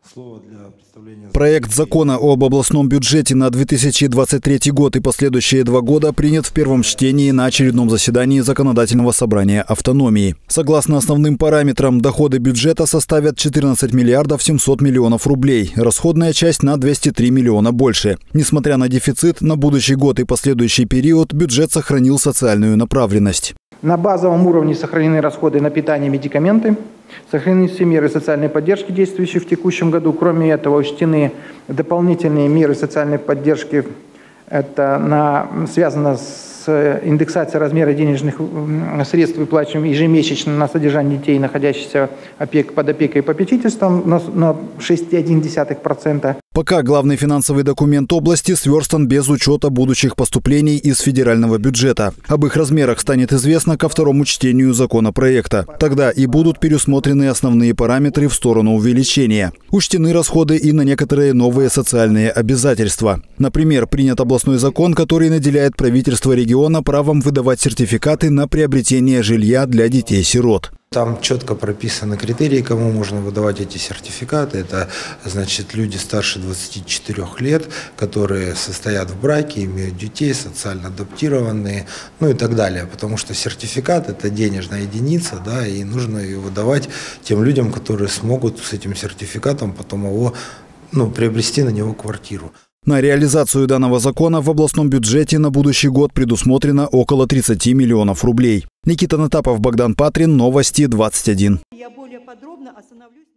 Проект закона об областном бюджете на 2023 год и последующие 2 года принят в первом чтении на очередном заседании Законодательного собрания автономии. Согласно основным параметрам, доходы бюджета составят 14 миллиардов 700 миллионов рублей, расходная часть на 203 миллиона больше. Несмотря на дефицит, на будущий год и последующий период бюджет сохранил социальную направленность. На базовом уровне сохранены расходы на питание и медикаменты, сохранены все меры социальной поддержки, действующие в текущем году. Кроме этого, учтены дополнительные меры социальной поддержки. Это связано с индексацией размера денежных средств, выплачиваемых ежемесячно на содержание детей, находящихся под опекой и попечительством, на 6,1%. Пока главный финансовый документ области сверстан без учета будущих поступлений из федерального бюджета. Об их размерах станет известно ко второму чтению законопроекта. Тогда и будут пересмотрены основные параметры в сторону увеличения. Учтены расходы и на некоторые новые социальные обязательства. Например, принят областной закон, который наделяет правительство региона правом выдавать сертификаты на приобретение жилья для детей-сирот. Там четко прописаны критерии, кому можно выдавать эти сертификаты. Это, значит, люди старше 24 лет, которые состоят в браке, имеют детей, социально адаптированные, ну и так далее. Потому что сертификат – это денежная единица, да, и нужно ее выдавать тем людям, которые смогут с этим сертификатом потом его, приобрести на него квартиру. На реализацию данного закона в областном бюджете на будущий год предусмотрено около 30 миллионов рублей. Никита Натапов, Богдан Патрин, Новости 21. Я более подробно остановлюсь.